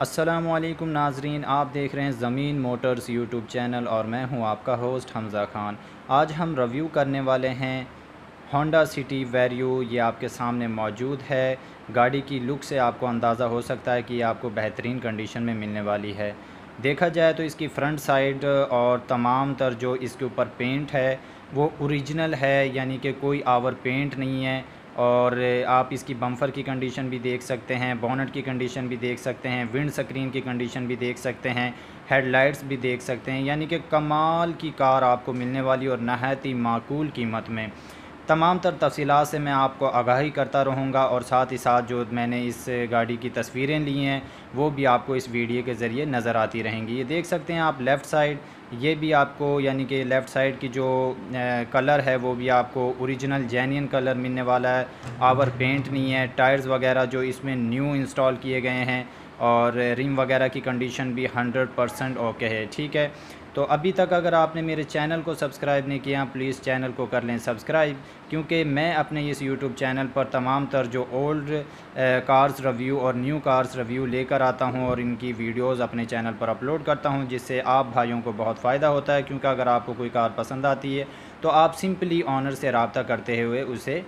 अस्सलामुअलैकुम नाजरीन, आप देख रहे हैं ज़मीन मोटर्स यूट्यूब चैनल और मैं हूं आपका होस्ट हमज़ा ख़ान। आज हम रिव्यू करने वाले हैं होंडा सिटी वेरियो। ये आपके सामने मौजूद है। गाड़ी की लुक से आपको अंदाज़ा हो सकता है कि ये आपको बेहतरीन कंडीशन में मिलने वाली है। देखा जाए तो इसकी फ़्रंट साइड और तमाम तर जो इसके ऊपर पेंट है वो ओरिजिनल है, यानी कि कोई आवर पेंट नहीं है। और आप इसकी बम्पर की कंडीशन भी देख सकते हैं, बोनट की कंडीशन भी देख सकते हैं, विंड स्क्रीन की कंडीशन भी देख सकते हैं, हेडलाइट्स भी देख सकते हैं। यानी कि कमाल की कार आपको मिलने वाली और नहायत ही माकूल कीमत में। तमाम तर तफ़सीलात से मैं आपको आगाही करता रहूँगा और साथ ही साथ जो मैंने इस गाड़ी की तस्वीरें ली हैं वो भी आपको इस वीडियो के ज़रिए नज़र आती रहेंगी। ये देख सकते हैं आप लेफ़्ट साइड, ये भी आपको यानी कि लेफ़्ट साइड की जो कलर है वो भी आपको ओरिजिनल जेन्युइन कलर मिलने वाला है। आवर पेंट नहीं है। टायर्स वगैरह जो इसमें न्यू इंस्टॉल किए गए हैं और रिम वगैरह की कंडीशन भी 100% ओके है। ठीक है, तो अभी तक अगर आपने मेरे चैनल को सब्सक्राइब नहीं किया प्लीज़ चैनल को कर लें सब्सक्राइब, क्योंकि मैं अपने इस यूट्यूब चैनल पर तमाम तर जो ओल्ड कार्स रिव्यू और न्यू कार्स रिव्यू लेकर आता हूं और इनकी वीडियोस अपने चैनल पर अपलोड करता हूं, जिससे आप भाइयों को बहुत फ़ायदा होता है। क्योंकि अगर आपको कोई कार पसंद आती है तो आप सिंपली ऑनर से रब्ता करते हुए उसे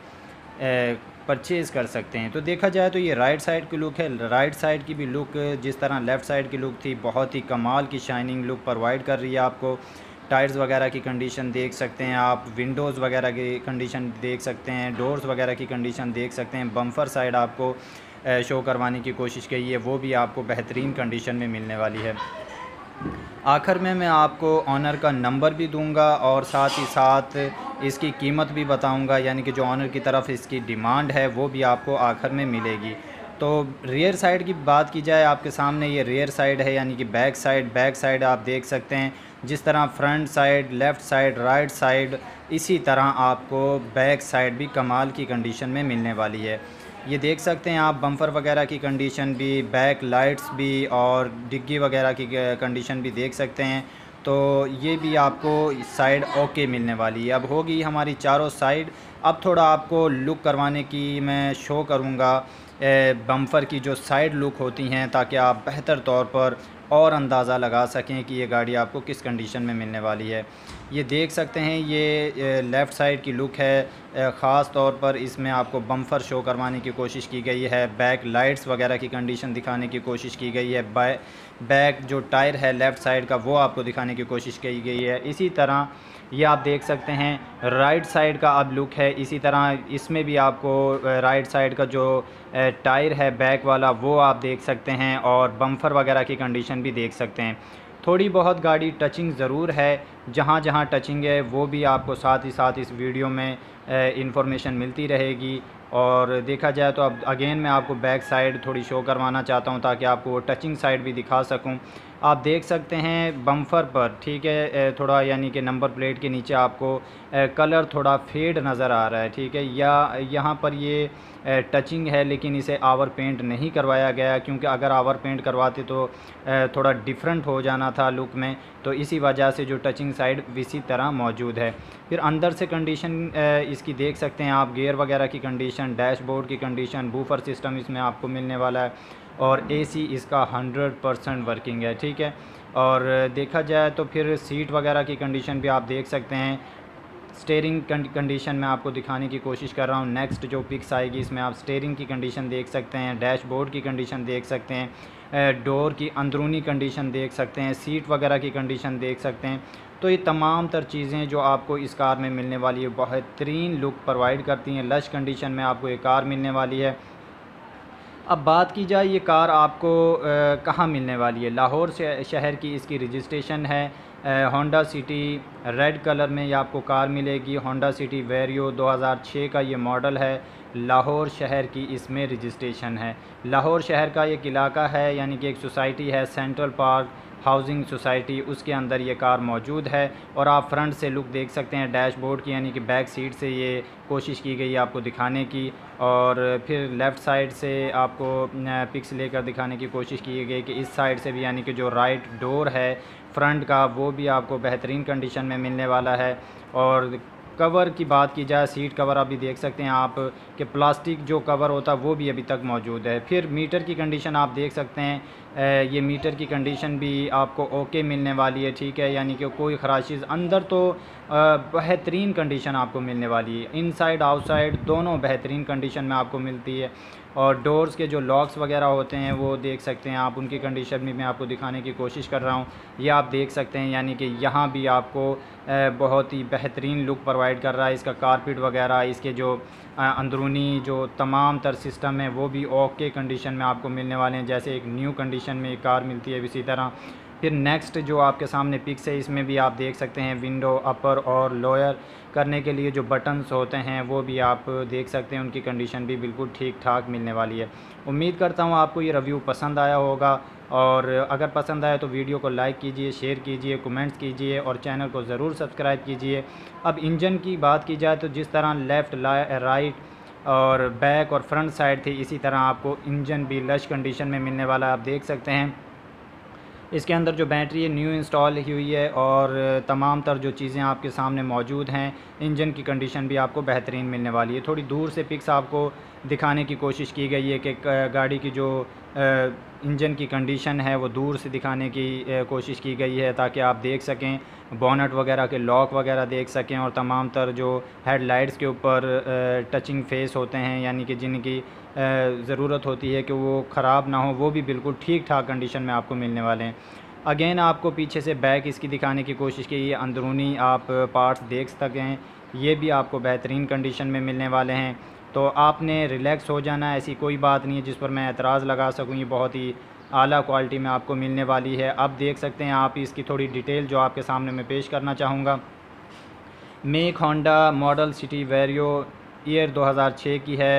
परचेज़ कर सकते हैं। तो देखा जाए तो ये राइट साइड की लुक है। राइट साइड की भी लुक जिस तरह लेफ़्ट साइड की लुक थी, बहुत ही कमाल की शाइनिंग लुक प्रोवाइड कर रही है आपको। टायर्स वगैरह की कंडीशन देख सकते हैं आप, विंडोज़ वगैरह की कंडीशन देख सकते हैं, डोर्स वगैरह की कंडीशन देख सकते हैं। बम्पर साइड आपको शो करवाने की कोशिश की है, वो भी आपको बेहतरीन कंडीशन में मिलने वाली है। आखिर में मैं आपको ऑनर का नंबर भी दूंगा और साथ ही साथ इसकी कीमत भी बताऊंगा, यानी कि जो ऑनर की तरफ इसकी डिमांड है वो भी आपको आखिर में मिलेगी। तो रियर साइड की बात की जाए, आपके सामने ये रियर साइड है, यानी कि बैक साइड आप देख सकते हैं। जिस तरह front side, left side, right side, इसी तरह आपको बैक साइड भी कमाल की कंडीशन में मिलने वाली है। ये देख सकते हैं आप बम्पर वगैरह की कंडीशन भी, बैक लाइट्स भी और डिग्गी वगैरह की कंडीशन भी देख सकते हैं। तो ये भी आपको साइड ओके मिलने वाली है। अब होगी हमारी चारों साइड। अब थोड़ा आपको लुक करवाने की मैं शो करूँगा बम्पर की जो साइड लुक होती हैं, ताकि आप बेहतर तौर पर और अंदाज़ा लगा सकें कि ये गाड़ी आपको किस कंडीशन में मिलने वाली है। ये देख सकते हैं ये लेफ़्ट साइड की लुक है। ख़ास तौर पर इसमें आपको बम्पर शो करवाने की कोशिश की गई है, बैक लाइट्स वगैरह की कंडीशन दिखाने की कोशिश की गई है, बैक जो टायर है लेफ़्ट साइड का वो आपको दिखाने की कोशिश की गई है। इसी तरह ये आप देख सकते हैं राइट साइड का अब लुक है। इसी तरह इसमें भी आपको राइट साइड का जो टायर है बैक वाला वो आप देख सकते हैं और बम्पर वगैरह की कंडीशन भी देख सकते हैं। थोड़ी बहुत गाड़ी टचिंग ज़रूर है, जहाँ जहाँ टचिंग है वो भी आपको साथ ही साथ इस वीडियो में इंफॉर्मेशन मिलती रहेगी। और देखा जाए तो अब अगेन मैं आपको बैक साइड थोड़ी शो करवाना चाहता हूँ ताकि आपको वो टचिंग साइड भी दिखा सकूँ। आप देख सकते हैं बम्पर पर, ठीक है, थोड़ा यानी कि नंबर प्लेट के नीचे आपको कलर थोड़ा फेड नज़र आ रहा है। ठीक है, या यहाँ पर ये टचिंग है लेकिन इसे आवर पेंट नहीं करवाया गया, क्योंकि अगर आवर पेंट करवाते तो थोड़ा डिफरेंट हो जाना था लुक में। तो इसी वजह से जो टचिंग साइड इसी तरह मौजूद है। फिर अंदर से कंडीशन इसकी देख सकते हैं आप, गियर वगैरह की कंडीशन, डैशबोर्ड की कंडीशन, बूफर सिस्टम इसमें आपको मिलने वाला है और एसी इसका 100% वर्किंग है। ठीक है, और देखा जाए तो फिर सीट वगैरह की कंडीशन भी आप देख सकते हैं। स्टीयरिंग कंडीशन में आपको दिखाने की कोशिश कर रहा हूँ। नेक्स्ट जो पिक्स आएगी इसमें आप स्टीयरिंग की कंडीशन देख सकते हैं, डैशबोर्ड की कंडीशन देख सकते हैं, डोर की अंदरूनी कंडीशन देख सकते हैं, सीट वगैरह की कंडीशन देख सकते हैं। तो ये तमाम तर चीज़ें जो आपको इस कार में मिलने वाली है बेहतरीन लुक प्रोवाइड करती हैं। लश कंडीशन में आपको ये कार मिलने वाली है। अब बात की जाए ये कार आपको कहाँ मिलने वाली है। लाहौर शहर की इसकी रजिस्ट्रेशन है। होंडा सिटी रेड कलर में ये आपको कार मिलेगी। होंडा सिटी वेरियो 2006 का ये मॉडल है। लाहौर शहर की इसमें रजिस्ट्रेशन है। लाहौर शहर का एक इलाका है, यानी कि एक सोसाइटी है सेंट्रल पार्क हाउसिंग सोसाइटी, उसके अंदर ये कार मौजूद है। और आप फ्रंट से लुक देख सकते हैं डैशबोर्ड की, यानी कि बैक सीट से ये कोशिश की गई है आपको दिखाने की। और फिर लेफ़्ट साइड से आपको पिक्स लेकर दिखाने की कोशिश की गई कि इस साइड से भी, यानी कि जो राइट डोर है फ्रंट का वो भी आपको बेहतरीन कंडीशन में मिलने वाला है। और कवर की बात की जाए, सीट कवर अभी देख सकते हैं आप कि प्लास्टिक जो कवर होता है वो भी अभी तक मौजूद है। फिर मीटर की कंडीशन आप देख सकते हैं ये मीटर की कंडीशन भी आपको ओके मिलने वाली है, ठीक है, यानी कि कोई खराशीज़ अंदर तो बेहतरीन कंडीशन आपको मिलने वाली है, इनसाइड आउटसाइड दोनों बेहतरीन कंडीशन में आपको मिलती है। और डोर्स के जो लॉक्स वगैरह होते हैं वो देख सकते हैं आप, उनकी कंडीशन भी मैं आपको दिखाने की कोशिश कर रहा हूँ। ये आप देख सकते हैं, यानी कि यहाँ भी आपको बहुत ही बेहतरीन लुक प्रोवाइड कर रहा है। इसका कारपेट वगैरह, इसके जो अंदरूनी जो तमाम तर सिस्टम है वो भी ओके कंडीशन में आपको मिलने वाले हैं, जैसे एक न्यू कंडीशन में एक कार मिलती है इसी तरह। फिर नेक्स्ट जो आपके सामने पिक्स है, इसमें भी आप देख सकते हैं विंडो अपर और लोअर करने के लिए जो बटन्स होते हैं वो भी आप देख सकते हैं, उनकी कंडीशन भी बिल्कुल ठीक ठाक मिलने वाली है। उम्मीद करता हूँ आपको ये रिव्यू पसंद आया होगा, और अगर पसंद आए तो वीडियो को लाइक कीजिए, शेयर कीजिए, कमेंट्स कीजिए और चैनल को ज़रूर सब्सक्राइब कीजिए। अब इंजन की बात की जाए तो जिस तरह लेफ़्ट राइट और बैक और फ्रंट साइड थी, इसी तरह आपको इंजन भी लश कंडीशन में मिलने वाला है। आप देख सकते हैं इसके अंदर जो बैटरी है न्यू इंस्टॉल हुई है, और तमाम तर जो चीज़ें आपके सामने मौजूद हैं। इंजन की कंडीशन भी आपको बेहतरीन मिलने वाली है। थोड़ी दूर से पिक्स आपको दिखाने की कोशिश की गई है कि गाड़ी की जो इंजन की कंडीशन है वो दूर से दिखाने की कोशिश की गई है, ताकि आप देख सकें, बोनट वगैरह के लॉक वगैरह देख सकें, और तमाम तर जो हेडलाइट्स के ऊपर टचिंग फेस होते हैं, यानी कि जिनकी ज़रूरत होती है कि वो ख़राब ना हो, वो भी बिल्कुल ठीक ठाक कंडीशन में आपको मिलने वाले हैं। अगेन आपको पीछे से बैक इसकी दिखाने की कोशिश की, ये अंदरूनी आप पार्ट्स देख सकें, ये भी आपको बेहतरीन कंडीशन में मिलने वाले हैं। तो आपने रिलैक्स हो जाना है, ऐसी कोई बात नहीं है जिस पर मैं एतराज़ लगा सकूँ, ये बहुत ही आला क्वालिटी में आपको मिलने वाली है। अब देख सकते हैं आप इसकी थोड़ी डिटेल जो आपके सामने मैं पेश करना चाहूँगा। Make Honda model City Vario year 2006 की है।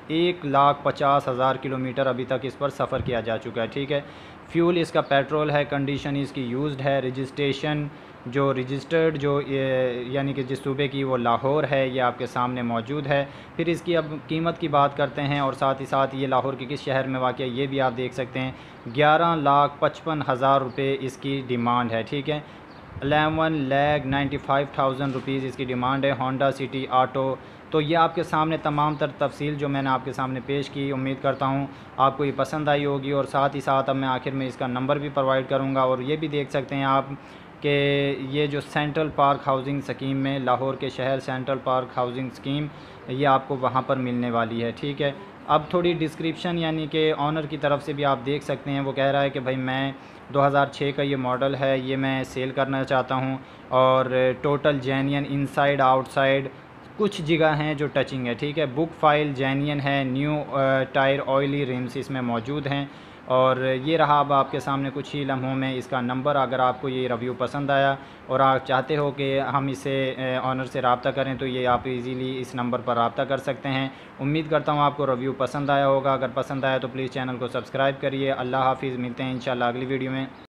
1,50,000 किलोमीटर अभी तक इस पर सफ़र किया जा चुका है, ठीक है। फ्यूल इसका पेट्रोल है, कंडीशन इसकी यूज्ड है, रजिस्ट्रेशन जो रजिस्टर्ड जो यानी कि जिस सूबे की वो लाहौर है, ये आपके सामने मौजूद है। फिर इसकी अब कीमत की बात करते हैं, और साथ ही साथ ये लाहौर के किस शहर में वाक़ है ये भी आप देख सकते हैं। 11,55,000 रुपये इसकी डिमांड है, ठीक है। 11,95,000 रुपीज़ इसकी डिमांड है। Honda City auto. तो ये आपके सामने तमाम तर तफसील जो मैंने आपके सामने पेश की, उम्मीद करता हूँ आपको ये पसंद आई होगी। और साथ ही साथ अब मैं आखिर में इसका नंबर भी प्रोवाइड करूँगा। और ये भी देख सकते हैं आप कि ये जो सेंट्रल पार्क हाउसिंग स्कीम में, लाहौर के शहर सेंट्रल पार्क हाउसिंग स्कीम, ये आपको वहाँ पर मिलने वाली है, ठीक है। अब थोड़ी डिस्क्रिप्शन, यानी कि ऑनर की तरफ से भी आप देख सकते हैं, वो कह रहा है कि भाई मैं 2006 का ये मॉडल है, ये मैं सेल करना चाहता हूँ, और टोटल जेन्युइन इनसाइड आउटसाइड कुछ जगह हैं जो टचिंग है, ठीक है। बुक फाइल जेन्युइन है, न्यू टायर ऑयली रिम्स इसमें मौजूद हैं। और ये रहा अब आपके सामने कुछ ही लम्हों में इसका नंबर। अगर आपको ये रिव्यू पसंद आया और आप चाहते हो कि हम इसे ऑनर से रब्ता करें, तो ये आप इजीली इस नंबर पर रब्ता कर सकते हैं। उम्मीद करता हूँ आपको रिव्यू पसंद आया होगा। अगर पसंद आया तो प्लीज़ चैनल को सब्सक्राइब करिए। अल्लाह हाफ़िज़, मिलते हैं इंशाल्लाह अगली वीडियो में।